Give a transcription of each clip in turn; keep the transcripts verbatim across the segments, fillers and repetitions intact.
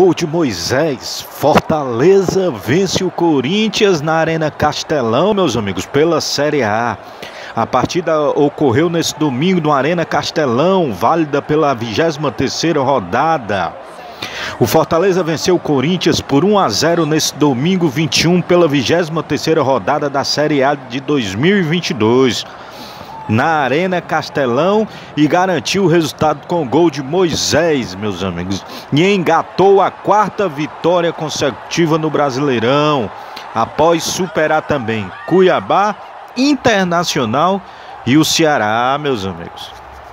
Gol de Moisés, Fortaleza vence o Corinthians na Arena Castelão, meus amigos, pela Série A. A partida ocorreu nesse domingo no Arena Castelão, válida pela vigésima terceira rodada. O Fortaleza venceu o Corinthians por um a zero nesse domingo vinte e um pela vigésima terceira rodada da Série A de dois mil e vinte e dois. Na Arena Castelão, e garantiu o resultado com o gol de Moisés, meus amigos, e engatou a quarta vitória consecutiva no Brasileirão, após superar também Cuiabá, Internacional e o Ceará, meus amigos.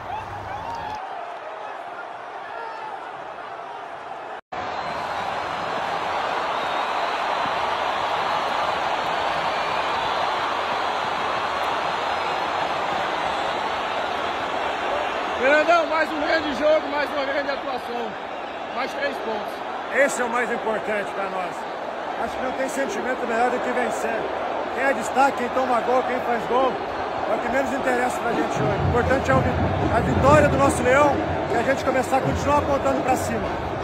Fernandão, mais um grande jogo, mais uma grande atuação, mais três pontos. Esse é o mais importante para nós. Acho que não tem sentimento melhor do que vencer. Quem é destaque, quem toma gol, quem faz gol, é o que menos interessa pra gente hoje. O importante é a vitória do nosso Leão e a gente começar a continuar apontando para cima.